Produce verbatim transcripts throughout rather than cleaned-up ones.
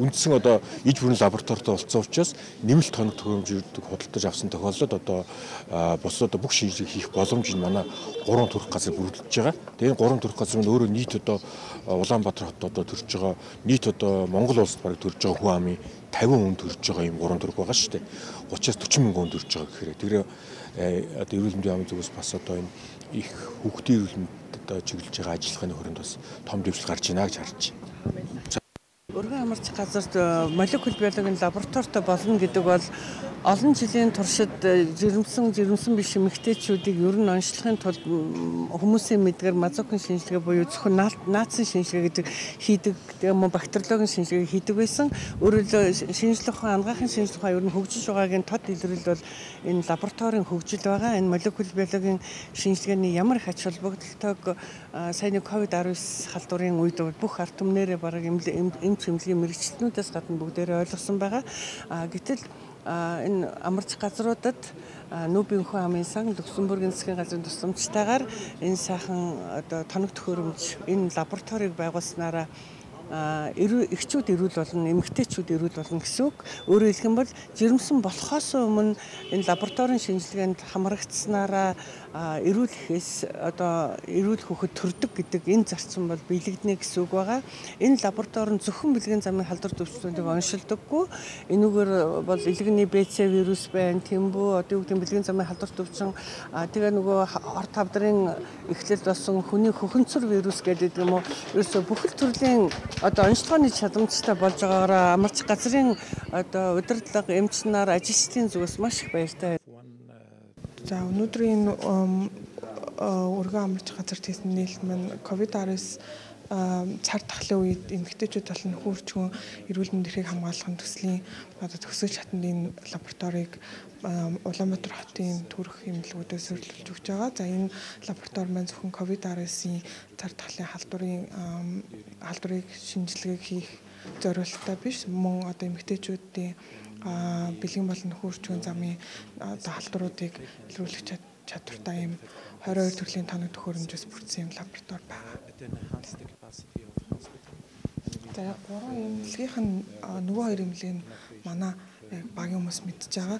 үндсэн одоо иж бүрэн лабораторитой болцсон учраас нэмэлт тоног төхөөрөмжийг худалдаж авсан тохиолдолд одоо бусад бүх шинжилгээ хийх боломж нь манай гурван төрх газар бүрдүүлж байгаа. Тэгээд гурван төрх газар нь өөрөө нийт одоо Улаанбаатар хотод одоо төрж байгаа нийт одоо Монгол улсад бараг төрж байгаа хүн амын тавин хүн төрж байгаа юм гурван төрх байгаа шүү дээ. гуравчаас дөрвөн мянган хүн төрж байгаа гэхээр тэр одоо эрүүл мэндийн амын зүгээс бас одоо энэ их хүүхдийн эрүүл мэнд одоо чиглэж байгаа ажиллагааны хүрээнд бас том дэвшил гарч ийна гэж харж байна. Urguu амаржих газарт молекул биологийн лабораторитой болно гэдэг бол олон жилийн туршид жирэмсэн жирэмсэн биш эмэгтэйчүүдийг ер нь онцлохын тулд хүмүүсийн мэдгээр мазокын шинжилгээ буюу зөвхөн наацын шинжилгээ гэдэг хийдэг юм уу бактериологийн шинжилгээ хийдэг байсан. Өөрөөр шинжлэх ухаан ангаахын шинжлэх ухаан ер нь хөгжиж байгаагийн тод илрэл бол энэ лабораторийн хөгжил байгаа. Энэ молекул биологийн шинжилгээний ямар их ач холбогдолтойг саяны ковид арван халдварын үед бүх ард түмнэрээ бараг эм чимлэгийн мэрэгчлэнүүдээс гадна бүгдээрээ ойлгосон байгаа. Гэтэл энэ амаржих газруудад НҮБ-ын Хүн амын сан Люксембургийн засгийн газрын тусламжтайгаар энэ сайхан одоо тоног төхөөрөмж энэ лабораторийг байгуулснараа эхчүүд эрүүл болно, эмэгтэйчүүд эрүүл болно гэсэн үг. Өөрөөр хэлэх юм бол жирэмсэн болохоос өмнө энэ лабораторийн шинжилгээнд хамрагдсанараа эрүүл ихээс одоо эрүүл хөхөд төрдөг гэдэг энэ зарчим бол биелэгдэнэ гэсэн үг байгаа. Энэ лаборатори нь зөвхөн бэлгийн замын халдвар төвчлүүдийг оншилдоггүй. Энүүгээр бол илгэний бэ цэ вирус байна, тэмбүү одоо юу гэдэг бэлгийн замын халдвар төвчин тэгээ нөгөө хор тавдрын эхлэлд болсон хүний хөхөнцөр вирус гэдэг юм уу. Ерөөсө бүх төрлийн одоо онцлогооны чадамжтай болж байгаагаар амаржих газрын одоо удирдлага эмчнаар ажилчдын зүгээс маш их баяртай. За өнөөдрийн Urguu амаржих газарт хийсэн нээлт маань ковид арван цар тахлын үед эмэгтэйчүүд болон нөхөрчгөн эрүүл мэндийн эрхийг хамгаалахын төслийн одоо төгсгөл шатанд энэ лабораторийг Улаанбаатар хотын төрх эмнэлгүүдэд суурилуулж өгч байгаа. За энэ лаборатори маань зөвхөн ковид арван цар тахлын халдварын халдварыг шинжилгээг хийх зорилттой биш, мөн одоо эмэгтэйчүүдийн бэлгийн болон нөхөрчгөн замын одоо халдваруудыг илрүүлэх чадвартай юм двадцать two төрлийн тоног төхөөрөмжөөс бүрдсэн юм лаборатори байгаа. За гурван эмнэлгийнх нь нөгөө хоёр эмнэлгийн манай багийн хүмүүс мэдж байгаа.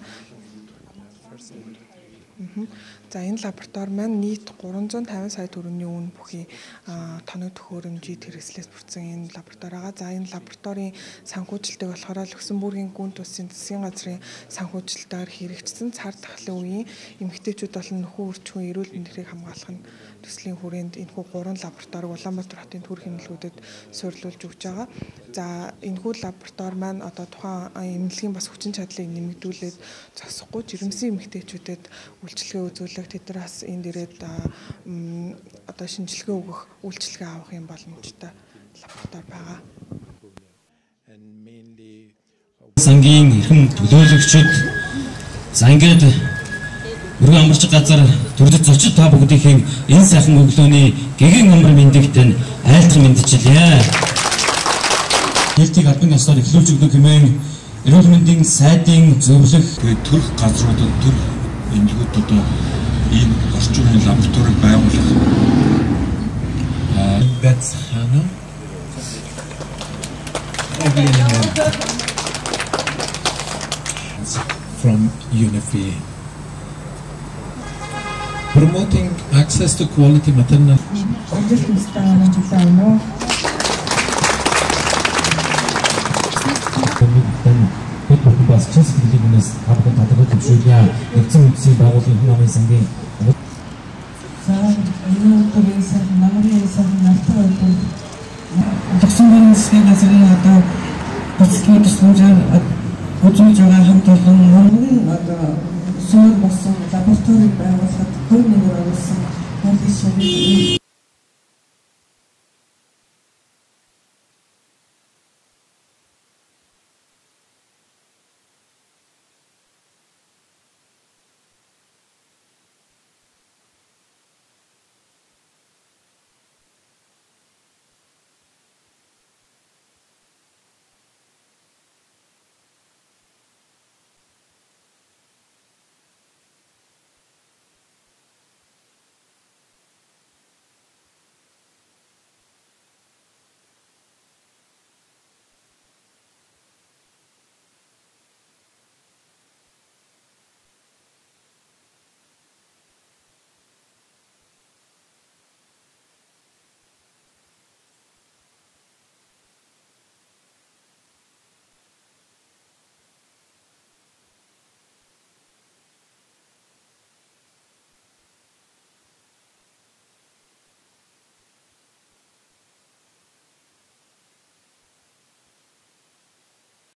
За энэ лаборатори маань нийт гурван зуун тавин сая төгрөгийн үн бүхий тоног төхөөрөмжийг хэрэгслээс бүрдсэн энэ лаборатори байгаа. За энэ лабораторийн санхүүжилтийг болохоор Люксембургийн гүн тусын засгийн газрын санхүүжилтээр хэрэгжсэн цар тахлын үеийн эмэгтэйчүүд болон нөхөн үрчгэн эрүүл мэндийг хамгаалах нь төслийн хүрээнд энэхүү гурван лабораторийг Улаанбаатар хотын төрх эмнэлгүүдэд суурилуулж өгч байгаа. За энэхүү лаборатори маань одоо тухайн эмнэлгийн бас хүчин чадлыг нэмэгдүүлээд зогсохгүй жирэмсэн эмэгтэйчүүдэд үйлчилгээ үзүүлэх тэднээс энд ирээд одоо шинжилгээ өгөх үйлчилгээ авах юм боломжтой лаборатори байгаа. Сангийн эрхэм төлөөлөгчид за ингээд Urguu амаржих газар төрдөж зочид та бүгдийн энэ сайхан өглөөний гэгэн амар мэндэгтэн айлтган мэдчилээ. Хэлтийг албан ёсоор эхлүүлж өгдөг хэмээн эрүүл мэндийн сайдын зөвлөх төрх газруудад төр эмнэлгүүд одоо ийм орчин үеийн лабораторийг байгуулах Бацхана from U N F P A. Promoting access to quality maternal бас час хэлбэрээс хавдан татдаг төвшөлөө нэгэн үндсийн байгууллагын хүн амын сангийн за энэ төрөөс намрын сайхан нартаа Люксембургийн засгийн газрын одоо бүсгийн тусламжаар үзүүлж байгаа хамт олон Монголын одоо суур болсон лабораторийг байгуулахад хөрөнгө оруулсан Халид Шарифи